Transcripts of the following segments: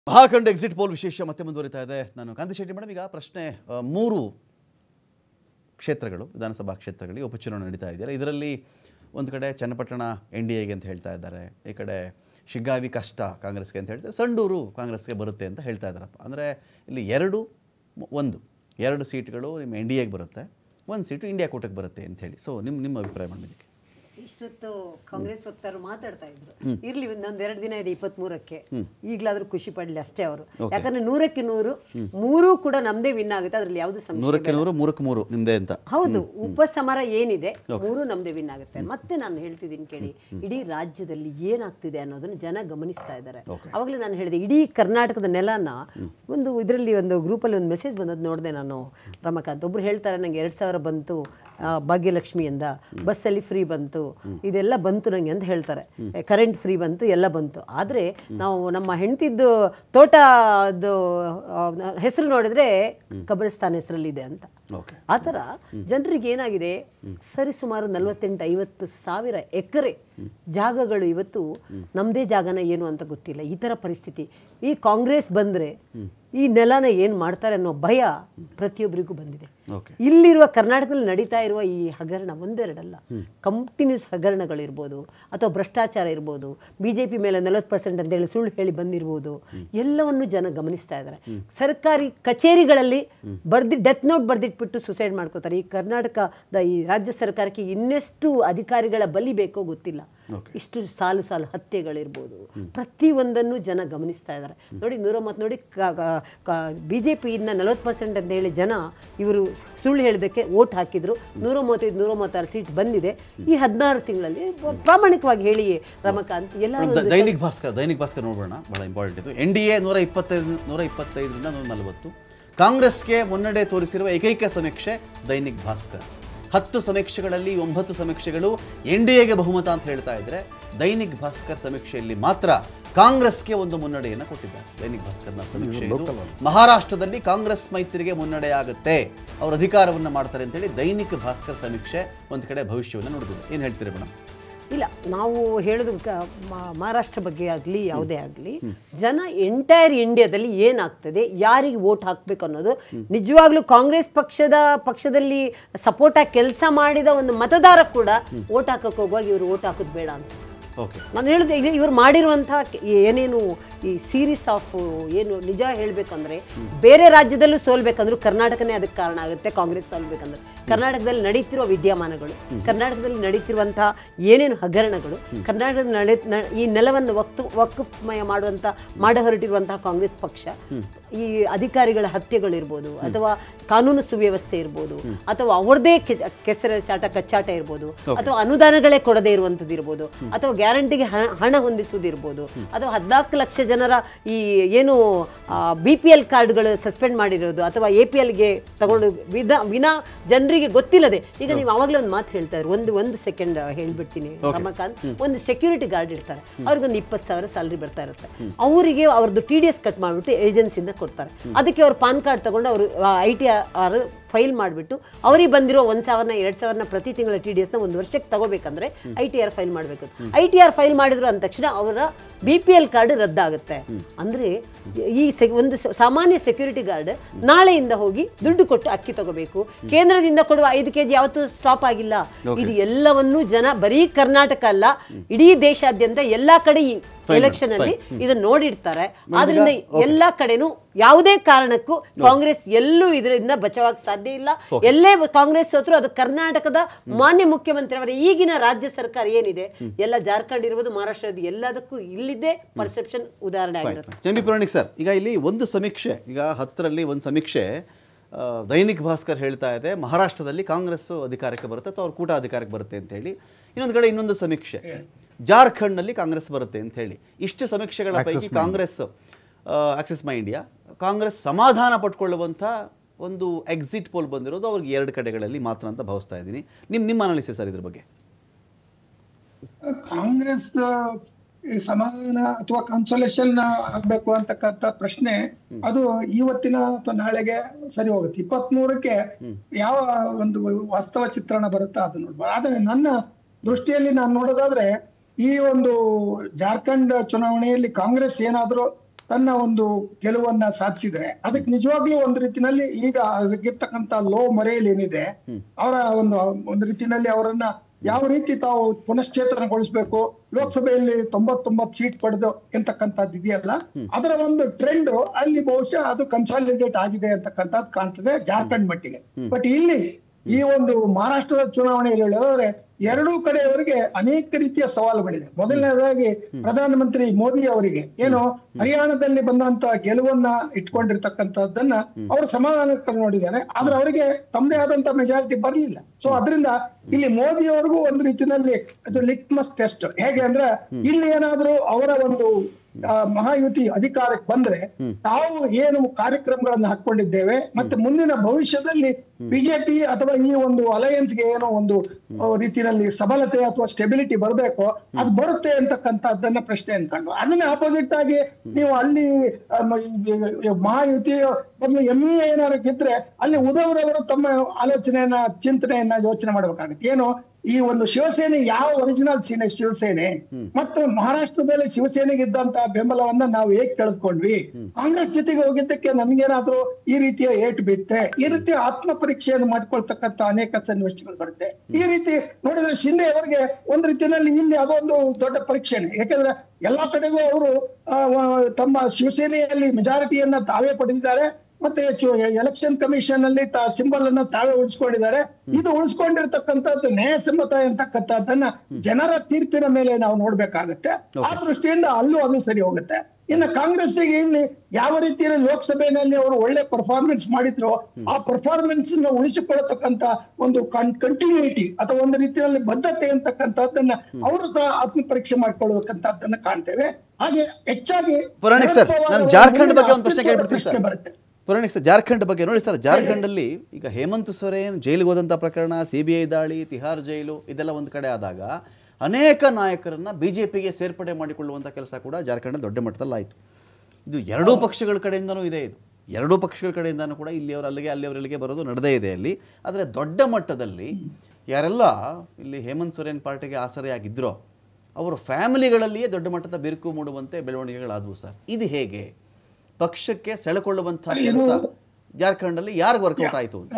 ಮಹಾಖಂಡ exit poll ವಿಶೇಷ ಮತ್ತೆ ಮುಂದುವರಿತಾ ಇದೆ. ನಾನು ಕಾಂತಿ ಶೆಟ್ಟಿ ಮೇಡಮ್, ಈಗ ಪ್ರಶ್ನೆ 3 ಕ್ಷೇತ್ರಗಳು, ವಿಧಾನಸಭಾ ಕ್ಷೇತ್ರಗಳಿಗೆ ಉಪಚುನಾವಣೆ ನಡೀತಾ ಇದೆಯಲ್ಲ, ಇದರಲ್ಲಿ ಒಂದು ಕಡೆ ಚನ್ನಪಟ್ಟಣ NDAಗೆ ಅಂತ ಹೇಳ್ತಾ ಇದ್ದಾರೆ, ಈ ಕಡೆ ಶಿಗ್ಗಾವಿ ಕಷ್ಟ ಕಾಂಗ್ರೆಸ್ಗೆ ಅಂತ ಹೇಳ್ತಾರೆ, ಸಂಡೂರು ಕಾಂಗ್ರೆಸ್ಗೆ ಬರುತ್ತೆ ಅಂತ ಹೇಳ್ತಾ ಇದ್ದಾರಪ್ಪ. ಅಂದರೆ ಇಲ್ಲಿ 2 ಸೀಟ್ಗಳು ನಿಮ್ಮ NDAಗೆ ಬರುತ್ತೆ, 1 ಸೀಟು ಇಂಡಿಯಾ ಕೂಟಕ್ಕೆ ಬರುತ್ತೆ ಅಂತ ಹೇಳಿ. ಸೊ ನಿಮ್ಮ ಅಭಿಪ್ರಾಯ ಮಾಡಲಿಕ್ಕೆ ಇಷ್ಟೊತ್ತು ಕಾಂಗ್ರೆಸ್ ವಕ್ತಾರರು ಮಾತಾಡ್ತಾ ಇದ್ರು, ಇರ್ಲಿ ಒಂದೊಂದು 2 ದಿನ ಇದೆ 23ಕ್ಕೆ, ಈಗಲಾದ್ರೂ ಖುಷಿ ಪಡ್ಲಿ ಅಷ್ಟೇ ಅವರು. ಯಾಕಂದ್ರೆ 100ಕ್ಕೆ 100 ಮೂರೂ ಕೂಡ ನಮ್ದೇ ವಿನ್ ಆಗುತ್ತೆ, ಅದ್ರಲ್ಲಿ ಯಾವ್ದು 100ಕ್ಕೆ 100 3ಕ್ಕೆ 3 ನಿಮ್ದೇ ಅಂತ. ಹೌದು, ಉಪಸಮರ ಏನಿದೆ 3 ನಮ್ದೇ ವಿನ್ ಆಗುತ್ತೆ. ಮತ್ತೆ ನಾನು ಹೇಳ್ತಿದ್ದೀನಿ ಕೇಳಿ, ಇಡೀ ರಾಜ್ಯದಲ್ಲಿ ಏನಾಗ್ತಿದೆ ಅನ್ನೋದನ್ನ ಜನ ಗಮನಿಸ್ತಾ ಇದ್ದಾರೆ. ಅವಾಗಲೇ ನಾನು ಹೇಳಿದೆ, ಇಡೀ ಕರ್ನಾಟಕದ ನೆಲನ ಇದರಲ್ಲಿ ಒಂದು ಗ್ರೂಪಲ್ಲಿ ಒಂದು ಮೆಸೇಜ್ ಬಂದದ್ದು ನೋಡಿದೆ ನಾನು, ರಮಕಾಂತ್ ಒಬ್ರು ಹೇಳ್ತಾರೆ, ನಂಗೆ 2000 ಬಂತು ಭಾಗ್ಯಲಕ್ಷ್ಮಿಯಿಂದ, ಬಸ್ಸಲ್ಲಿ ಫ್ರೀ ಬಂತು, ಇದೆಲ್ಲ ಬಂತು ನನಗೆ ಅಂತ ಹೇಳ್ತಾರೆ, ಕರೆಂಟ್ ಫ್ರೀ ಬಂತು, ಎಲ್ಲ ಬಂತು. ಆದರೆ ನಾವು ನಮ್ಮ ಹೆಂಡತಿದ್ದು ತೋಟದ್ದು ಹೆಸರು ನೋಡಿದ್ರೆ ಕಬ್ರಿಸ್ತಾನ್ ಹೆಸರಲ್ಲಿದೆ ಅಂತ. ಆ ಥರ ಜನರಿಗೆ ಏನಾಗಿದೆ, ಸರಿಸುಮಾರು 48-50 ಸಾವಿರ ಎಕರೆ ಜಾಗಗಳು ಇವತ್ತು ನಮ್ಮದೇ ಜಾಗನ ಏನು ಅಂತ ಗೊತ್ತಿಲ್ಲ. ಈ ಥರ ಪರಿಸ್ಥಿತಿ. ಈ ಕಾಂಗ್ರೆಸ್ ಬಂದರೆ ಈ ನೆಲನ ಏನು ಮಾಡ್ತಾರೆ ಅನ್ನೋ ಭಯ ಪ್ರತಿಯೊಬ್ಬರಿಗೂ ಬಂದಿದೆ. ಇಲ್ಲಿರುವ ಕರ್ನಾಟಕದಲ್ಲಿ ನಡೀತಾ ಇರುವ ಈ ಹಗರಣ ಒಂದೆರಡಲ್ಲ, ಕಂಟಿನ್ಯೂಸ್ ಹಗರಣಗಳಿರ್ಬೋದು, ಅಥವಾ ಭ್ರಷ್ಟಾಚಾರ ಇರ್ಬೋದು, BJP ಮೇಲೆ 40% ಅಂತೇಳಿ ಸುಳ್ಳು ಹೇಳಿ ಬಂದಿರ್ಬೋದು, ಎಲ್ಲವನ್ನು ಜನ ಗಮನಿಸ್ತಾ ಇದ್ದಾರೆ. ಸರ್ಕಾರಿ ಕಚೇರಿಗಳಲ್ಲಿ ಡೆತ್ ನೋಟ್ ಬರೆದಿಟ್ಬಿಟ್ಟು ಸುಸೈಡ್ ಮಾಡ್ಕೋತಾರೆ. ಈ ಕರ್ನಾಟಕದ ಈ ರಾಜ್ಯ ಸರ್ಕಾರಕ್ಕೆ ಇನ್ನೆಷ್ಟು ಅಧಿಕಾರಿಗಳ ಬಲಿ ಬೇಕೋ ಗೊತ್ತಿಲ್ಲ. ಇಷ್ಟು ಸಾಲು ಹತ್ಯೆಗಳಿರ್ಬೋದು, ಪ್ರತಿಯೊಂದನ್ನು ಜನ ಗಮನಿಸ್ತಾ ಇದ್ದಾರೆ. ನೋಡಿ 130 ನೋಡಿ, BJPಯಿಂದ 40% ಅಂತ ಹೇಳಿ ಜನ ಇವರು ಸುಳ್ಳು ಹೇಳಿದ್ದಕ್ಕೆ ವೋಟ್ ಹಾಕಿದ್ರು. 135-136 ಸೀಟ್ ಬಂದಿದೆ ಈ 16 ತಿಂಗಳಲ್ಲಿ. ಪ್ರಾಮಾಣಿಕವಾಗಿ ಹೇಳಿ ರಮಕಾಂತ್, ಎಲ್ಲ ದೈನಿಕ್ ಭಾಸ್ಕರ್ ನೋಡೋಣ, ಬಹಳ ಇಂಪಾರ್ಟೆಂಟ್ ಇದು. NDA 125ರಿಂದ 140, ಕಾಂಗ್ರೆಸ್ಗೆ ಮುನ್ನಡೆ ತೋರಿಸಿರುವ ಏಕೈಕ ಸಮೀಕ್ಷೆ ದೈನಿಕ್ ಭಾಸ್ಕರ್. 10 ಸಮೀಕ್ಷೆಗಳಲ್ಲಿ 9 ಸಮೀಕ್ಷೆಗಳು NDAಗೆ ಬಹುಮತ ಅಂತ ಹೇಳ್ತಾ ಇದ್ರೆ, ದೈನಿಕ್ ಭಾಸ್ಕರ್ ಸಮೀಕ್ಷೆಯಲ್ಲಿ ಮಾತ್ರ ಕಾಂಗ್ರೆಸ್ಗೆ ಒಂದು ಮುನ್ನಡೆಯನ್ನು ಕೊಟ್ಟಿದ್ದಾರೆ. ದೈನಿಕ್ ಭಾಸ್ಕರ್ನ ಸಮೀಕ್ಷೆ ಮಹಾರಾಷ್ಟ್ರದಲ್ಲಿ ಕಾಂಗ್ರೆಸ್ ಮೈತ್ರಿಗೆ ಮುನ್ನಡೆಯಾಗುತ್ತೆ, ಅವರು ಅಧಿಕಾರವನ್ನು ಮಾಡ್ತಾರೆ ಅಂತೇಳಿ ದೈನಿಕ್ ಭಾಸ್ಕರ್ ಸಮೀಕ್ಷೆ ಒಂದು ಕಡೆ ಭವಿಷ್ಯವನ್ನು ನೋಡಿದೆ. ಏನು ಹೇಳ್ತೀರಿ ಮೇಡಮ್? ಇಲ್ಲ, ನಾವು ಹೇಳೋದು ಮಹಾರಾಷ್ಟ್ರ ಬಗ್ಗೆ ಆಗಲಿ ಯಾವುದೇ ಆಗಲಿ, ಜನ ಎಂಟೈರ್ ಇಂಡಿಯಾದಲ್ಲಿ ಏನಾಗ್ತದೆ, ಯಾರಿಗೆ ವೋಟ್ ಹಾಕಬೇಕು ಅನ್ನೋದು ನಿಜವಾಗ್ಲೂ ಕಾಂಗ್ರೆಸ್ ಪಕ್ಷದಲ್ಲಿ ಸಪೋರ್ಟಾಗಿ ಕೆಲಸ ಮಾಡಿದ ಒಂದು ಮತದಾರ ಕೂಡ ವೋಟ್ ಹಾಕಕ್ಕೆ ಹೋಗುವಾಗ ಇವರು ವೋಟ್ ಹಾಕೋದು ಬೇಡ ಅನ್ಸುತ್ತೆ. ನಾನು ಹೇಳೋದು, ಈಗ ಇವರು ಮಾಡಿರುವಂಥ ಏನೇನು ಈ ಸೀರೀಸ್ ಆಫ್ ಏನು ನಿಜ ಹೇಳಬೇಕಂದ್ರೆ, ಬೇರೆ ರಾಜ್ಯದಲ್ಲೂ ಸೋಲ್ಬೇಕಂದ್ರೂ ಕರ್ನಾಟಕನೇ ಅದಕ್ಕೆ ಕಾರಣ ಆಗುತ್ತೆ. ಕಾಂಗ್ರೆಸ್ ಸೋಲ್ಬೇಕಂದ್ರೆ ಕರ್ನಾಟಕದಲ್ಲಿ ನಡೀತಿರುವ ವಿದ್ಯಮಾನಗಳು, ಕರ್ನಾಟಕದಲ್ಲಿ ನಡೀತಿರುವಂಥ ಏನೇನು ಹಗರಣಗಳು, ಕರ್ನಾಟಕದ ಈ ನೆಲವನ್ನು ವಕ್ಫ್ಮಯ ಮಾಡ ಹೊರಟಿರುವಂತಹ ಕಾಂಗ್ರೆಸ್ ಪಕ್ಷ, ಈ ಅಧಿಕಾರಿಗಳ ಹತ್ಯೆಗಳಿರ್ಬೋದು, ಅಥವಾ ಕಾನೂನು ಸುವ್ಯವಸ್ಥೆ ಇರ್ಬೋದು, ಅಥವಾ ಅವ್ರದೇ ಕೆಸರ ಕಚ್ಚಾಟ ಇರ್ಬೋದು, ಅಥವಾ ಅನುದಾನಗಳೇ ಕೊಡದೇ ಇರುವಂಥದ್ದು ಇರ್ಬೋದು, ಅಥವಾ ಗ್ಯಾರಂಟಿಗೆ ಹಣ ಹೊಂದಿಸುವುದಿರ್ಬೋದು, ಅಥವಾ 14 ಲಕ್ಷ ಜನರ ಈ ಏನು BPL ಕಾರ್ಡ್ಗಳು ಸಸ್ಪೆಂಡ್ ಮಾಡಿರೋದು, ಅಥವಾ APLಗೆ ತಗೊಂಡು ವಿನಾ ಜನರಿಗೆ ಗೊತ್ತಿಲ್ಲದೆ. ಈಗ ನೀವು ಆವಾಗಲೇ ಒಂದು ಮಾತು ಹೇಳ್ತಾ ಇದ್ರು, ಒಂದು ಸೆಕೆಂಡ್ ಹೇಳ್ಬಿಡ್ತೀನಿ ರಮಕಾಂತ್. ಒಂದು ಸೆಕ್ಯೂರಿಟಿ ಗಾರ್ಡ್ ಇರ್ತಾರೆ, ಅವ್ರಿಗೊಂದು 20,000 ಸ್ಯಾಲರಿ ಬರ್ತಾ ಇರುತ್ತೆ. ಅವರಿಗೆ ಅವ್ರದ್ದು TDS ಕಟ್ ಮಾಡಿಬಿಟ್ಟು ಏಜೆನ್ಸಿಯಿಂದ ಕೊಡ್ತಾರೆ. ಅದಕ್ಕೆ ಅವ್ರು ಪಾನ್ ಕಾರ್ಡ್ ತಗೊಂಡು ಅವರು ITR ಫೈಲ್ ಮಾಡಿಬಿಟ್ಟು ಅವರಿಗೆ ಬಂದಿರೋ 1,000-2,000 ಪ್ರತಿ ತಿಂಗಳ TDSನ 1 ವರ್ಷಕ್ಕೆ ತಗೋಬೇಕಂದ್ರೆ ITR ಫೈಲ್ ಮಾಡಬೇಕು. ITR ಫೈಲ್ ಮಾಡಿದ್ರು ಅಂದ ತಕ್ಷಣ ಅವರ BPL ಕಾರ್ಡ್ ರದ್ದಾಗುತ್ತೆ. ಅಂದರೆ ಈ ಒಂದು ಸಾಮಾನ್ಯ ಸೆಕ್ಯೂರಿಟಿ ಗಾರ್ಡ್ ನಾಳೆಯಿಂದ ಹೋಗಿ ದುಡ್ಡು ಕೊಟ್ಟು ಅಕ್ಕಿ ತಗೋಬೇಕು. ಕೇಂದ್ರದಿಂದ ಕೊಡುವ 5 kg ಯಾವತ್ತೂ ಸ್ಟಾಪ್ ಆಗಿಲ್ಲ. ಇದು ಎಲ್ಲವನ್ನೂ ಜನ ಬರೀ ಕರ್ನಾಟಕ ಅಲ್ಲ, ಇಡೀ ದೇಶಾದ್ಯಂತ ಎಲ್ಲಾ ಕಡೆ ಈ ಎಲೆಕ್ಷನ್ ಅಲ್ಲಿ ಇದನ್ನ ನೋಡಿರ್ತಾರೆ. ಆದ್ರಿಂದ ಎಲ್ಲಾ ಕಡೆನೂ ಯಾವುದೇ ಕಾರಣಕ್ಕೂ ಕಾಂಗ್ರೆಸ್ ಎಲ್ಲೂ ಇದರಿಂದ ಬಚಾವಕ್ಕೆ ಸಾಧ್ಯ ಇಲ್ಲ. ಎಲ್ಲೇ ಕಾಂಗ್ರೆಸ್ ಸೋತ್ರು ಅದು ಕರ್ನಾಟಕದ ಮಾನ್ಯ ಮುಖ್ಯಮಂತ್ರಿ ಅವರ ಈಗಿನ ರಾಜ್ಯ ಸರ್ಕಾರ ಏನಿದೆ, ಎಲ್ಲ ಜಾರ್ಖಂಡ್ ಇರ್ಬೋದು, ಮಹಾರಾಷ್ಟ್ರ, ಎಲ್ಲದಕ್ಕೂ ಇಲ್ಲಿದೆ ಪರ್ಸೆಪ್ಷನ್ ಉದಾಹರಣೆ ಆಗಿರುತ್ತೆ. ಚಂಬಿ ಪುರಾಣಿಕ್ ಸರ್, ಈಗ ಇಲ್ಲಿ ಒಂದು ಸಮೀಕ್ಷೆ, ಈಗ 10ರಲ್ಲಿ ಒಂದು ಸಮೀಕ್ಷೆ ದೈನಿಕ್ ಭಾಸ್ಕರ್ ಹೇಳ್ತಾ ಇದೆ, ಮಹಾರಾಷ್ಟ್ರದಲ್ಲಿ ಕಾಂಗ್ರೆಸ್ ಅಧಿಕಾರಕ್ಕೆ ಬರುತ್ತೆ ಅಥವಾ ಅವ್ರ ಕೂಟ ಅಧಿಕಾರಕ್ಕೆ ಬರುತ್ತೆ ಅಂತ ಹೇಳಿ. ಇನ್ನೊಂದು ಕಡೆ ಇನ್ನೊಂದು ಸಮೀಕ್ಷೆ, ಜಾರ್ಖಂಡ್ನಲ್ಲಿ ಕಾಂಗ್ರೆಸ್ ಬರುತ್ತೆ ಅಂತ ಹೇಳಿ. ಇಷ್ಟು ಸಮೀಕ್ಷೆಗಳ ಪೈಕಿ ಕಾಂಗ್ರೆಸ್, ಆಕ್ಸಿಸ್ ಮೈ ಇಂಡಿಯಾ, ಕಾಂಗ್ರೆಸ್ ಸಮಾಧಾನ ಪಟ್ಕೊಳ್ಳುವಂಥ ಒಂದು ಎಕ್ಸಿಟ್ ಪೋಲ್ ಬಂದಿರೋದು ಅವ್ರಿಗೆ 2 ಕಡೆಗಳಲ್ಲಿ ಮಾತ್ರ ಅಂತ ಭಾವಿಸ್ತಾ ಇದ್ದೀನಿ. ನಿಮ್ಮ ಅನಾಲಿಸಿಸ್ ಸರ್ ಇದ್ರ ಬಗ್ಗೆ? ಕಾಂಗ್ರೆಸ್ ಸಮಾಧಾನ ಅಥವಾ ಕನ್ಸೋಲೇಷನ್ ಆಗ್ಬೇಕು ಅಂತಕ್ಕಂಥ ಪ್ರಶ್ನೆ ಅದು ಇವತ್ತಿನ ಅಥವಾ ನಾಳೆಗೆ ಸರಿ ಹೋಗುತ್ತೆ. 23ಕ್ಕೆ ಯಾವ ಒಂದು ವಾಸ್ತವ ಚಿತ್ರಣ ಬರುತ್ತಾ ಅದು ನೋಡ್ಬೋದು. ಆದ್ರೆ ನನ್ನ ದೃಷ್ಟಿಯಲ್ಲಿ ನಾನು ನೋಡೋದಾದ್ರೆ, ಈ ಒಂದು ಜಾರ್ಖಂಡ್ ಚುನಾವಣೆಯಲ್ಲಿ ಕಾಂಗ್ರೆಸ್ ಏನಾದ್ರೂ ತನ್ನ ಒಂದು ಗೆಲುವನ್ನ ಸಾಧಿಸಿದ್ರೆ ಅದಕ್ಕೆ ನಿಜವಾಗ್ಲೂ ಒಂದು ರೀತಿನಲ್ಲಿ ಈಗ ಅದಕ್ಕಿರ್ತಕ್ಕಂತ ಲೋ ಮರೆಯಲ್ಲಿ ಏನಿದೆ ಅವರ ಒಂದು ರೀತಿನಲ್ಲಿ ಅವರನ್ನ ಯಾವ ರೀತಿ ತಾವು ಪುನಶ್ಚೇತನಗೊಳಿಸ್ಬೇಕು, ಲೋಕಸಭೆಯಲ್ಲಿ 99 ಸೀಟ್ ಪಡೆದು ಎಂತಕ್ಕಂಥದ್ದು ಇದೆಯಲ್ಲ, ಅದರ ಒಂದು ಟ್ರೆಂಡ್ ಅಲ್ಲಿ ಬಹುಶಃ ಅದು ಕನ್ಸಾಲಿಡೇಟ್ ಆಗಿದೆ ಅಂತಕ್ಕಂಥದ್ದು ಕಾಣ್ತದೆ ಜಾರ್ಖಂಡ್ ಮಟ್ಟಿಗೆ. ಬಟ್ ಇಲ್ಲಿ ಈ ಒಂದು ಮಹಾರಾಷ್ಟ್ರದ ಚುನಾವಣೆಯಲ್ಲಿ ಹೇಳಿದ್ರೆ ಎರಡೂ ಕಡೆಯವರಿಗೆ ಅನೇಕ ರೀತಿಯ ಸವಾಲುಗಳಿದೆ. ಮೊದಲನೇದಾಗಿ ಪ್ರಧಾನಮಂತ್ರಿ ಮೋದಿ ಅವರಿಗೆ ಏನು ಹರಿಯಾಣದಲ್ಲಿ ಬಂದಂತ ಗೆಲುವನ್ನ ಇಟ್ಕೊಂಡಿರ್ತಕ್ಕಂಥದ್ದನ್ನ ಅವರು ಸಮಾಧಾನಕ್ಕೆ ನೋಡಿದ್ದಾರೆ, ಆದ್ರೆ ಅವರಿಗೆ ತಮ್ಮದೇ ಆದಂತ ಮೆಜಾರಿಟಿ ಬರಲಿಲ್ಲ. ಸೊ ಅದರಿಂದ ಇಲ್ಲಿ ಮೋದಿ ಅವರಿಗೂ ಒಂದು ರೀತಿಯಲ್ಲಿ ಅದು ಲಿಟ್ಮಸ್ ಟೆಸ್ಟ್. ಹೇಗೆ ಅಂದ್ರೆ ಇಲ್ಲಿ ಏನಾದ್ರೂ ಅವರ ಒಂದು ಮಹಾಯುತಿ ಅಧಿಕಾರಕ್ಕೆ ಬಂದ್ರೆ ತಾವು ಏನು ಕಾರ್ಯಕ್ರಮಗಳನ್ನ ಹಾಕೊಂಡಿದ್ದೇವೆ ಮತ್ತೆ ಮುಂದಿನ ಭವಿಷ್ಯದಲ್ಲಿ ಬಿಜೆಪಿ ಅಥವಾ ಈ ಒಂದು ಅಲಯನ್ಸ್ಗೆ ಏನೋ ಒಂದು ರೀತಿಯಲ್ಲಿ ಸಬಲತೆ ಅಥವಾ ಸ್ಟೆಬಿಲಿಟಿ ಬರಬೇಕು, ಅದು ಬರುತ್ತೆ ಅಂತಕ್ಕಂಥದ್ದನ್ನ ಪ್ರಶ್ನೆ ಅನ್ಕೊಂಡು ಅದನ್ನ ಆಪೋಸಿಟ್ ಆಗಿ ನೀವು ಅಲ್ಲಿ ಮಹಾಯುತಿ ಮೊದಲು ME ಏನಾದ್ರು ಗೆದ್ರೆ ಅಲ್ಲಿ ಉದವ್ರವರು ತಮ್ಮ ಆಲೋಚನೆಯನ್ನ ಚಿಂತನೆಯನ್ನ ಯೋಚನೆ ಮಾಡ್ಬೇಕಾಗುತ್ತೆ. ಏನು ಈ ಒಂದು ಶಿವಸೇನೆ ಯಾವ ಒರಿಜಿನಲ್ ಶಿವಸೇನೆ ಮತ್ತು ಮಹಾರಾಷ್ಟ್ರದಲ್ಲಿ ಶಿವಸೇನೆಗೆ ಇದ್ದಂತ ಬೆಂಬಲವನ್ನ ನಾವು ಹೇಗೆ ಕಳೆದುಕೊಂಡ್ವಿ, ಕಾಂಗ್ರೆಸ್ ಜೊತೆಗೆ ಹೋಗಿದ್ದಕ್ಕೆ ನಮ್ಗೇನಾದ್ರೂ ಈ ರೀತಿಯ ಏಟು ಬಿತ್ತೆ, ಈ ರೀತಿಯ ಆತ್ಮ ಪರೀಕ್ಷೆಯನ್ನು ಮಾಡ್ಕೊಳ್ತಕ್ಕಂತ ಅನೇಕ ಸನ್ನಿವೇಶಗಳು ಬರುತ್ತೆ. ಈ ರೀತಿ ನೋಡಿದ್ರೆ ಶಿಂದೆ ಅವರಿಗೆ ಒಂದು ರೀತಿಯಲ್ಲಿ ಇಲ್ಲಿ ಅದೊಂದು ದೊಡ್ಡ ಪರೀಕ್ಷೆನೆ. ಯಾಕಂದ್ರೆ ಎಲ್ಲಾ ಕಡೆಗೂ ಅವರು ತಮ್ಮ ಶಿವಸೇನೆಯಲ್ಲಿ ಮೆಜಾರಿಟಿಯನ್ನ ತಾವೇ ಪಡೆದಿದ್ದಾರೆ, ಮತ್ತೆ ಎಲೆಕ್ಷನ್ ಕಮಿಷನ್ ಅಲ್ಲಿ ಸಿಂಬಲ್ ಅನ್ನ ತಾವೇ ಉಳಿಸ್ಕೊಂಡಿದ್ದಾರೆ. ಇದು ಉಳಿಸ್ಕೊಂಡಿರ್ತಕ್ಕಂಥದ್ದು ನ್ಯಾಯಸಮ್ಮತ ಅಂತಕ್ಕಂಥದ್ದನ್ನ ಜನರ ತೀರ್ಪಿನ ಮೇಲೆ ನಾವು ನೋಡ್ಬೇಕಾಗತ್ತೆ. ಆ ದೃಷ್ಟಿಯಿಂದ ಅಲ್ಲೂ ಅದು ಸರಿ ಹೋಗುತ್ತೆ. ಇನ್ನು ಕಾಂಗ್ರೆಸ್ಗೆ ಇಲ್ಲಿ ಯಾವ ರೀತಿಯಲ್ಲಿ ಲೋಕಸಭೆಯಲ್ಲಿ ಅವರು ಒಳ್ಳೆ ಪರ್ಫಾರ್ಮೆನ್ಸ್ ಮಾಡಿದ್ರು ಆ ಪರ್ಫಾರ್ಮೆನ್ಸ್ ಉಳಿಸಿಕೊಳ್ಳತಕ್ಕಂತ ಒಂದು ಕಂಟಿನ್ಯೂಟಿ ಅಥವಾ ಒಂದು ರೀತಿಯಲ್ಲಿ ಬದ್ಧತೆ ಅಂತಕ್ಕಂಥದ್ದನ್ನ ಅವರು ಆತ್ಮ ಪರೀಕ್ಷೆ ಮಾಡ್ಕೊಳ್ಳತಕ್ಕಂಥದ್ದನ್ನ ಕಾಣ್ತೇವೆ. ಹಾಗೆ ಹೆಚ್ಚಾಗಿ ಪುರಾಣಿಕ್ ಸರ್, ನಾನು ಜಾರ್ಖಂಡ್ ಬಗ್ಗೆ ಒಂದು ಪ್ರಶ್ನೆ ಕೇಳ್ಬಿಡ್ತೀನಿ ಸರ್. ಪುರಾಣಿಕ್ ಸರ್, ಜಾರ್ಖಂಡ್ ಬಗ್ಗೆ ನೋಡಿ ಸರ್, ಜಾರ್ಖಂಡಲ್ಲಿ ಈಗ ಹೇಮಂತ್ ಸೊರೇನ್ ಜೈಲಿಗೆ ಹೋದಂಥ ಪ್ರಕರಣ, CBI ದಾಳಿ, ತಿಹಾರ್ ಜೈಲು ಇದೆಲ್ಲ ಒಂದು ಕಡೆ ಆದಾಗ ಅನೇಕ ನಾಯಕರನ್ನ BJPಗೆ ಸೇರ್ಪಡೆ ಮಾಡಿಕೊಳ್ಳುವಂಥ ಕೆಲಸ ಕೂಡ ಜಾರ್ಖಂಡಲ್ಲಿ ದೊಡ್ಡ ಮಟ್ಟದಲ್ಲಿ ಆಯಿತು. ಇದು ಎರಡೂ ಪಕ್ಷಗಳ ಕಡೆಯಿಂದನೂ ಇದೆ. ಇದು ಎರಡೂ ಪಕ್ಷಗಳ ಕಡೆಯಿಂದನೂ ಕೂಡ ಇಲ್ಲಿಯವರು ಅಲ್ಲಿಗೆ ಅಲ್ಲಿಯವರಿಗೆ ಬರೋದು ನಡೆದೇ ಇದೆ ಅಲ್ಲಿ. ಆದರೆ ದೊಡ್ಡ ಮಟ್ಟದಲ್ಲಿ ಯಾರೆಲ್ಲ ಇಲ್ಲಿ ಹೇಮಂತ್ ಸೊರೇನ್ ಪಾರ್ಟಿಗೆ ಆಸರೆಯಾಗಿದ್ದರೋ ಅವರ ಫ್ಯಾಮಿಲಿಗಳಲ್ಲಿಯೇ ದೊಡ್ಡ ಮಟ್ಟದ ಬಿರುಕು ಮೂಡುವಂತೆ ಬೆಳವಣಿಗೆಗಳಾದವು ಸರ್. ಇದು ಹೇಗೆ ಪಕ್ಷಕ್ಕೆ ಸೆಳೆಕೊಳ್ಳುವಂಥ ಕೆಲಸ ಜಾರ್ಖಂಡಲ್ಲಿ ಯಾರಿಗೆ ವರ್ಕೌಟ್ ಆಯಿತು ಅಂತ?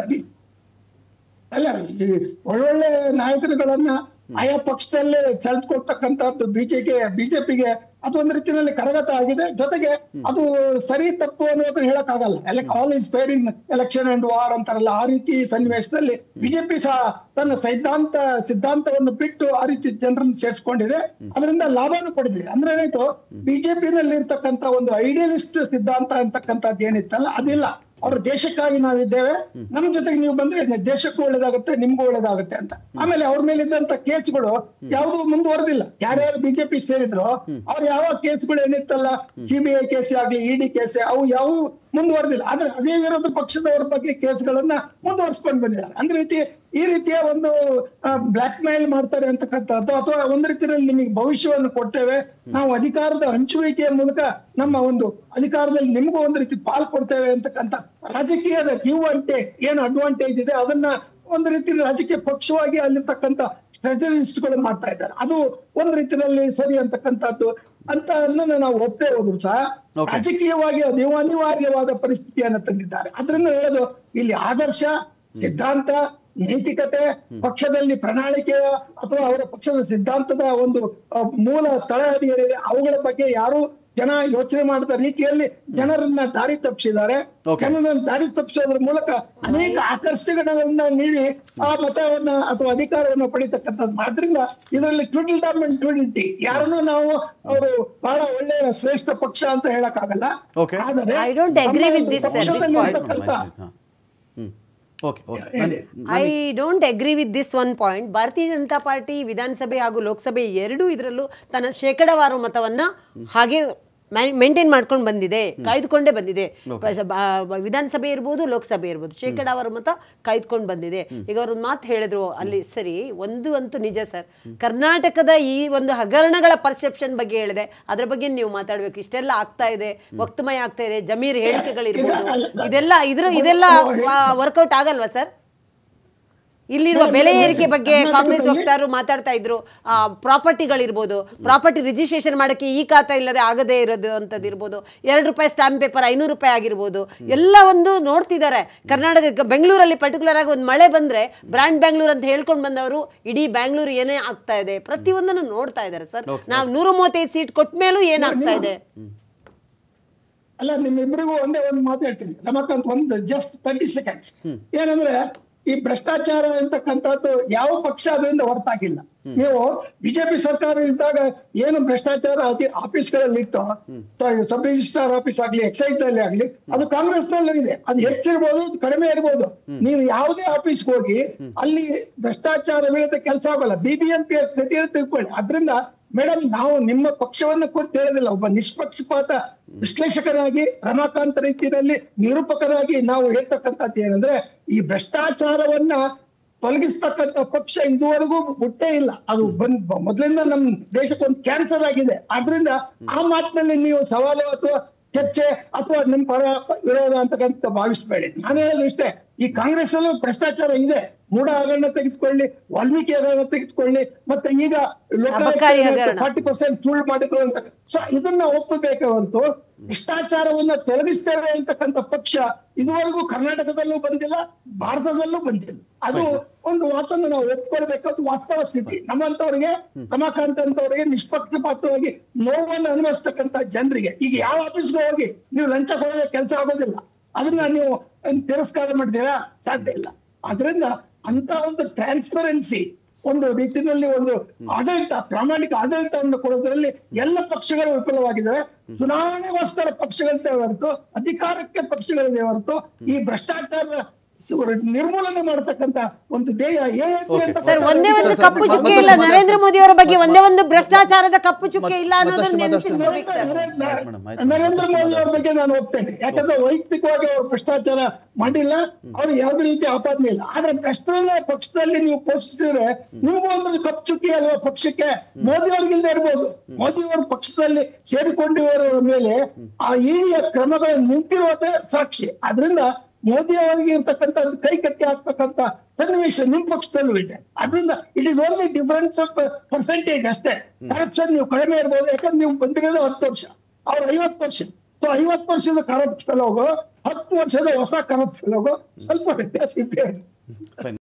ಅಲ್ಲ, ಈ ಒಳ್ಳೊಳ್ಳೆ ನಾಯಕರುಗಳನ್ನ ಆಯಾ ಪಕ್ಷದಲ್ಲೇ ಸೆಳೆದುಕೊಳ್ತಕ್ಕಂಥದ್ದು ಬಿಜೆಪಿಗೆ ಅದೊಂದು ರೀತಿಯಲ್ಲಿ ಕರಗತ ಆಗಿದೆ. ಜೊತೆಗೆ ಅದು ಸರಿ ತಪ್ಪು ಅನ್ನೋದನ್ನ ಹೇಳಕ್ಕಾಗಲ್ಲ. All is fair in election and war ಅಂತಾರಲ್ಲ, ಆ ರೀತಿ ಸನ್ನಿವೇಶದಲ್ಲಿ ಬಿಜೆಪಿ ಸಹ ತನ್ನ ಸಿದ್ಧಾಂತವನ್ನು ಬಿಟ್ಟು ಆ ರೀತಿ ಜನರನ್ನು ಸೇರಿಸ್ಕೊಂಡಿದೆ. ಅದರಿಂದ ಲಾಭನೂ ಪಡೆದಿದೆ. ಅಂದ್ರೆ ಏನಾಯ್ತು, ಬಿಜೆಪಿನಲ್ಲಿ ಇರ್ತಕ್ಕಂಥ ಒಂದು ಐಡಿಯಲಿಸ್ಟ್ ಸಿದ್ಧಾಂತ ಅಂತಕ್ಕಂಥದ್ದು ಏನಿತ್ತಲ್ಲ ಅದಿಲ್ಲ. ಅವ್ರ ದೇಶಕ್ಕಾಗಿ ನಾವಿದ್ದೇವೆ, ನಮ್ ಜೊತೆಗೆ ನೀವು ಬಂದ್ರೆ ದೇಶಕ್ಕೂ ಒಳ್ಳೇದಾಗುತ್ತೆ, ನಿಮ್ಗೂ ಒಳ್ಳೇದಾಗುತ್ತೆ ಅಂತ. ಆಮೇಲೆ ಅವ್ರ ಮೇಲೆ ಇದ್ದಂತ ಕೇಸ್ಗಳು ಯಾವುದು ಮುಂದುವರೆದಿಲ್ಲ. ಯಾರ್ಯಾರು ಬಿಜೆಪಿ ಸೇರಿದ್ರು ಅವ್ರು ಯಾವ ಕೇಸ್ಗಳು ಏನಿತ್ತಲ್ಲ, CBI ಕೇಸ್ ಆಗ್ಲಿ, ED ಕೇಸ್, ಅವು ಯಾವ ಮುಂದುವರೆದಿಲ್ಲ. ಆದ್ರೆ ಅದೇ ವಿರೋಧ ಪಕ್ಷದವರ ಬಗ್ಗೆ ಕೇಸ್ಗಳನ್ನ ಮುಂದುವರ್ಸ್ಕೊಂಡು ಬಂದಿದ್ದಾರೆ. ಅಂದ್ರೆ ಈ ರೀತಿಯ ಒಂದು ಬ್ಲಾಕ್ ಮೇಲ್ ಮಾಡ್ತಾರೆ ಅಂತಕ್ಕಂಥದ್ದು, ಅಥವಾ ಒಂದು ರೀತಿಯಲ್ಲಿ ನಿಮಗೆ ಭವಿಷ್ಯವನ್ನು ಕೊಡ್ತೇವೆ, ನಾವು ಅಧಿಕಾರದ ಹಂಚುವಿಕೆಯ ಮೂಲಕ ನಮ್ಮ ಒಂದು ಅಧಿಕಾರದಲ್ಲಿ ನಿಮಗೂ ಒಂದು ರೀತಿ ಪಾಲ್ ಕೊಡ್ತೇವೆ ಅಂತಕ್ಕಂಥ ರಾಜಕೀಯದ ಏನು ಅಡ್ವಾಂಟೇಜ್ ಇದೆ ಅದನ್ನ ಒಂದು ರೀತಿ ರಾಜಕೀಯ ಪಕ್ಷವಾಗಿ ಅಲ್ಲಿರ್ತಕ್ಕಂಥ ಸ್ಟ್ರಾಟಜಿಸ್ಟ್ಗಳು ಮಾಡ್ತಾ ಇದ್ದಾರೆ. ಅದು ಒಂದು ರೀತಿಯಲ್ಲಿ ಸರಿ ಅಂತಕ್ಕಂಥದ್ದು ಅಂತ ನಾವು ಒಪ್ಪೇ ಹೋದ್ರು ಸಹ ರಾಜಕೀಯವಾಗಿ ಅದು ಅನಿವಾರ್ಯವಾದ ಪರಿಸ್ಥಿತಿಯನ್ನ ತಂದಿದ್ದಾರೆ. ಅದರಿಂದ ಹೇಳೋದು ಇಲ್ಲಿ ಆದರ್ಶ, ಸಿದ್ಧಾಂತ, ನೈತಿಕತೆ, ಪಕ್ಷದಲ್ಲಿ ಪ್ರಣಾಳಿಕೆ ಅಥವಾ ಅವರ ಪಕ್ಷದ ಸಿದ್ಧಾಂತದ ಒಂದು ಮೂಲ ತಳಹದಿಗಳಿದೆ, ಅವುಗಳ ಬಗ್ಗೆ ಯಾರು ಜನ ಯೋಚನೆ ಮಾಡಿದ ರೀತಿಯಲ್ಲಿ ಜನರನ್ನ ದಾರಿ ತಪ್ಪಿಸಿದ್ದಾರೆ. ಜನರನ್ನ ದಾರಿ ತಪ್ಪಿಸೋದ್ರ ಮೂಲಕ ಅನೇಕ ಆಕರ್ಷಣೆಗಳನ್ನ ನೀಡಿ ಆ ಮತವನ್ನ ಅಥವಾ ಅಧಿಕಾರವನ್ನು ಪಡಿತಕ್ಕಂಥದ್ದು. ಆದ್ರಿಂದ ಇದರಲ್ಲಿ ಟ್ವಿಡಿಲಿಟಿ ಯಾರನ್ನು ನಾವು ಅವರು ಬಹಳ ಒಳ್ಳೆಯ ಶ್ರೇಷ್ಠ ಪಕ್ಷ ಅಂತ ಹೇಳಕ್ಕಾಗಲ್ಲ. ಆದರೆ I don't agree with this one point. Bharatiya Janata party ವಿಧಾನಸಭೆ ಹಾಗೂ ಲೋಕಸಭೆ ಎರಡೂ ಇದರಲ್ಲೂ ತನ್ನ ಶೇಕಡಾವಾರು ಮತವನ್ನ ಹಾಗೆ ಮೇಂಟೈನ್ ಮಾಡ್ಕೊಂಡು ಬಂದಿದೆ, ಕಾಯ್ದುಕೊಂಡೇ ಬಂದಿದೆ. ವಿಧಾನಸಭೆ ಇರ್ಬೋದು, ಲೋಕಸಭೆ ಇರ್ಬೋದು, ಶೇಕಡಾವಾರು ಮತ ಕಾಯ್ದುಕೊಂಡು ಬಂದಿದೆ. ಈಗ ಅವ್ರ ಮಾತು ಹೇಳಿದ್ರು ಅಲ್ಲಿ, ಸರಿ, ಒಂದು ಅಂತೂ ನಿಜ ಸರ್, ಕರ್ನಾಟಕದ ಈ ಒಂದು ಹಗರಣಗಳ ಪರ್ಸೆಪ್ಷನ್ ಬಗ್ಗೆ ಹೇಳಿದೆ, ಅದ್ರ ಬಗ್ಗೆ ನೀವು ಮಾತಾಡ್ಬೇಕು. ಇಷ್ಟೆಲ್ಲ ಆಗ್ತಾ ಇದೆ, ವಕ್ತಮಯ ಆಗ್ತಾ ಇದೆ, ಜಮೀರ್ ಹೇಳಿಕೆಗಳಿರ್ಬೋದು, ಇದೆಲ್ಲ ವರ್ಕೌಟ್ ಆಗಲ್ವಾ ಸರ್? ಇಲ್ಲಿರುವ ಬೆಲೆ ಏರಿಕೆ ಬಗ್ಗೆ ಕಾಂಗ್ರೆಸ್ ವಕ್ತಾರರು ಮಾತಾಡ್ತಾ ಇದ್ರು. ಪ್ರಾಪರ್ಟಿಗಳಿರ್ಬೋದು, ಪ್ರಾಪರ್ಟಿ ರಿಜಿಸ್ಟ್ರೇಷನ್ ಮಾಡಕ್ಕೆ ಈ ಖಾತಾ ಇಲ್ಲದೆ ಆಗದೇ ಇರೋದು ಅಂತದ್ದು ಇರ್ಬೋದು, ₹2 ಸ್ಟಾಂಪ್ ಪೇಪರ್ ₹500 ಆಗಿರ್ಬೋದು, ಎಲ್ಲ ಒಂದು ನೋಡ್ತಿದ್ದಾರೆ. ಕರ್ನಾಟಕ ಬೆಂಗಳೂರಲ್ಲಿ ಪರ್ಟಿಕ್ಯುಲರ್ ಆಗಿ ಒಂದು ಮಳೆ ಬಂದ್ರೆ ಬ್ರ್ಯಾಂಡ್ ಬ್ಯಾಂಗ್ಳೂರ್ ಅಂತ ಹೇಳ್ಕೊಂಡು ಬಂದವರು ಇಡೀ ಬ್ಯಾಂಗ್ಳೂರ್ ಏನೇ ಆಗ್ತಾ ಇದೆ ಪ್ರತಿಯೊಂದನ್ನು ನೋಡ್ತಾ ಇದ್ದಾರೆ ಸರ್. ನಾವು 135 ಸೀಟ್ ಕೊಟ್ಟ ಮೇಲೂ ಏನಾಗ್ತಾ ಇದೆ. ಅಲ್ಲ, ನಿಮ್ಮಿಬ್ಬರಿಗೂ ಒಂದೇ ಒಂದು ಮಾತು ಹೇಳ್ತೀನಿ ರಮಾಕಾಂತ್, ಒಂದು ಜಸ್ಟ್ 30 ಸೆಕೆಂಡ್ಸ್. ಏನಂದ್ರೆ ಈ ಭ್ರಷ್ಟಾಚಾರ ಅಂತಕ್ಕಂಥದ್ದು ಯಾವ ಪಕ್ಷ ಅದರಿಂದ ಹೊರತಾಗಿಲ್ಲ. ನೀವು ಬಿಜೆಪಿ ಸರ್ಕಾರ ಇದ್ದಾಗ ಏನು ಭ್ರಷ್ಟಾಚಾರ ಆಫೀಸ್ಗಳಲ್ಲಿ ಇತ್ತು, ಸಬ್ ರಿಜಿಸ್ಟ್ರಾರ್ ಆಫೀಸ್ ಆಗ್ಲಿ, ಎಕ್ಸೈಸ್ ನಲ್ಲಿ ಆಗ್ಲಿ, ಅದು ಕಾಂಗ್ರೆಸ್ ನಲ್ಲಿ ಇದೆ. ಅದು ಹೆಚ್ಚಿರ್ಬೋದು, ಕಡಿಮೆ ಇರ್ಬೋದು. ನೀವು ಯಾವುದೇ ಆಫೀಸ್ಗೆ ಹೋಗಿ ಅಲ್ಲಿ ಭ್ರಷ್ಟಾಚಾರ ವಿರುದ್ಧ ಕೆಲಸ ಆಗಲ್ಲ. BBMP ತಿಳ್ಕೊಳ್ಳಿ. ಅದ್ರಿಂದ ಮೇಡಮ್, ನಾವು ನಿಮ್ಮ ಪಕ್ಷವನ್ನ ಕುರಿತು ಹೇಳೋದಿಲ್ಲ. ಒಬ್ಬ ನಿಷ್ಪಕ್ಷಪಾತ ವಿಶ್ಲೇಷಕರಾಗಿ, ರಮಾಕಾಂತ್ ರೀತಿಯಲ್ಲಿ ನಿರೂಪಕರಾಗಿ ನಾವು ಹೇಳ್ತಕ್ಕಂಥದ್ದು ಏನಂದ್ರೆ, ಈ ಭ್ರಷ್ಟಾಚಾರವನ್ನ ತೊಲಗಿಸ್ತಕ್ಕಂಥ ಪಕ್ಷ ಇದುವರೆಗೂ ಹುಟ್ಟೇ ಇಲ್ಲ. ಅದು ಮೊದಲಿಂದ ನಮ್ ದೇಶಕ್ಕೊಂದು ಕ್ಯಾನ್ಸರ್ ಆಗಿದೆ. ಆದ್ರಿಂದ ಆ ಮಾತಿನಲ್ಲಿ ನೀವು ಸವಾಲು ಅಥವಾ ಚರ್ಚೆ ಅಥವಾ ನಿಮ್ ಪರ ವಿರೋಧ ಅಂತಕ್ಕಂಥ ಭಾವಿಸ್ಬೇಡಿ. ನಾನು ಹೇಳೋದು ಇಷ್ಟೇ, ಈ ಕಾಂಗ್ರೆಸ್ ಅಲ್ಲೂ ಭ್ರಷ್ಟಾಚಾರ ಇದೆ. ಮೂಢ ಹಗರಣ ತೆಗೆದುಕೊಳ್ಳಿ, ವಾಲ್ಮೀಕಿ ಹಗರಣ ತೆಗೆದುಕೊಳ್ಳಿ, ಮತ್ತೆ ಈಗ 40% ಸುಳ್ಳು ಮಾಡಿದ್ರು ಅಂತ. ಸೊ ಇದನ್ನ ಒಪ್ಪಬೇಕೆ ಹೊರತು ಭ್ರಷ್ಟಾಚಾರವನ್ನ ತೊಲಗಿಸ್ತೇವೆ ಅಂತಕ್ಕಂಥ ಪಕ್ಷ ಇದುವರೆಗೂ ಕರ್ನಾಟಕದಲ್ಲೂ ಬಂದಿಲ್ಲ, ಭಾರತದಲ್ಲೂ ಬಂದಿಲ್ಲ. ಅದು ಒಂದು ಮಾತನ್ನು ನಾವು ಒಪ್ಕೊಳ್ಬೇಕಾದ ವಾಸ್ತವ ಸ್ಥಿತಿ. ನಮ್ಮಂತವ್ರಿಗೆ, ರಮಾಕಾಂತ್ ಅಂತವ್ರಿಗೆ, ನಿಷ್ಪಕ್ಷಪಾತವಾಗಿ ನೋವನ್ನು ಅನುಭವಿಸ್ತಕ್ಕಂಥ ಜನರಿಗೆ ಈಗ ಯಾವ ಆಫೀಸ್ಗೆ ಹೋಗಿ ನೀವು ಲಂಚ ಕೊಡೋದೇ ಕೆಲಸ ಆಗೋದಿಲ್ಲ. ಅದನ್ನ ನೀವು ತಿರಸ್ಕಾರ ಮಾಡಿದ್ದೀರಾ? ಸಾಧ್ಯ ಇಲ್ಲ. ಅದರಿಂದ ಅಂತ ಒಂದು ಟ್ರಾನ್ಸ್ಪರೆನ್ಸಿ, ಒಂದು ರೀತಿಯಲ್ಲಿ ಒಂದು ಆಡಳಿತ, ಪ್ರಾಮಾಣಿಕ ಆಡಳಿತವನ್ನು ಕೊಡೋದ್ರಲ್ಲಿ ಎಲ್ಲ ಪಕ್ಷಗಳು ವಿಫಲವಾಗಿದ್ದಾವೆ. ಚುನಾವಣೆಗೋಸ್ಕರ ಪಕ್ಷಗಳಿದೆ ಹೊರತು, ಅಧಿಕಾರಕ್ಕೆ ಪಕ್ಷಗಳಿದೆ ಹೊರತು, ಈ ಭ್ರಷ್ಟಾಚಾರ ನಿರ್ಮೂಲನೆ ಮಾಡತಕ್ಕಂತ ಒಂದು ದೇಹ ಸರ್, ಒಂದೇ ಒಂದು ಕಪ್ಪು ಚುಕ್ಕೆ ಇಲ್ಲ. ನರೇಂದ್ರ ಮೋದಿ ಅವರ ಬಗ್ಗೆ ಒಂದೇ ಒಂದು ಭ್ರಷ್ಟಾಚಾರದ ಕಪ್ಪು ಚುಕ್ಕೆ ಇಲ್ಲ ಅನ್ನೋದನ್ನ ನೆನಪಿಸ್ಕೋಬೇಕು ಸರ್. ನರೇಂದ್ರ ಮೋದಿ ಅವ್ರ ಬಗ್ಗೆ ನಾನು ಹೋಗ್ತೇನೆ, ಯಾಕಂದ್ರೆ ವೈಯಕ್ತಿಕವಾಗಿ ಅವ್ರು ಭ್ರಷ್ಟಾಚಾರ ಮಾಡಿಲ್ಲ, ಅವ್ರು ಯಾವುದೇ ರೀತಿ ಆಪಾದನೆ ಇಲ್ಲ. ಆದ್ರೆ ಭ್ರಷ್ಟರನ್ನ ಪಕ್ಷದಲ್ಲಿ ನೀವು ಪೋಷಿಸಿದ್ರೆ ನಿಮ್ಗೂ ಒಂದು ಕಪ್ಪು ಚುಕ್ಕಿ ಅಲ್ವಾ ಪಕ್ಷಕ್ಕೆ. ಮೋದಿ ಅವ್ರಿಗಿಲ್ದೇ ಇರ್ಬೋದು, ಮೋದಿ ಅವರು ಪಕ್ಷದಲ್ಲಿ ಸೇರಿಕೊಂಡಿರುವ ಮೇಲೆ ಆ ಇಡಿಯ ಕ್ರಮಗಳು ನಿಂತಿರುವುದೇ ಸಾಕ್ಷಿ. ಆದ್ರಿಂದ ಮೋದಿ ಅವರಿಗೆ ಇರ್ತಕ್ಕಂಥ ಕೈ ಕಟ್ಟಿ ಹಾಕ್ತಕ್ಕಂಥ ಸನ್ನಿವೇಶ ನಿಮ್ ಪಕ್ಷದಲ್ಲೂ ಇದೆ. ಅದರಿಂದ it is only difference of percentage ಅಷ್ಟೇ. ಕರಪ್ಷನ್ ನೀವು ಕಡಿಮೆ ಇರ್ಬೋದು, ಯಾಕಂದ್ರೆ ನೀವು ಬಂದಿರೋದು 10 ವರ್ಷ, ಅವ್ರು 50 ವರ್ಷ. ಸೊ 50 ವರ್ಷದ ಕರಪ್ಟ್ ಫೆಲೋಗು 10 ವರ್ಷದ ಹೊಸ ಕರಪ್ಟ್ ಫೆಲೋಗು ಸ್ವಲ್ಪ ವ್ಯತ್ಯಾಸ ಇದೆ.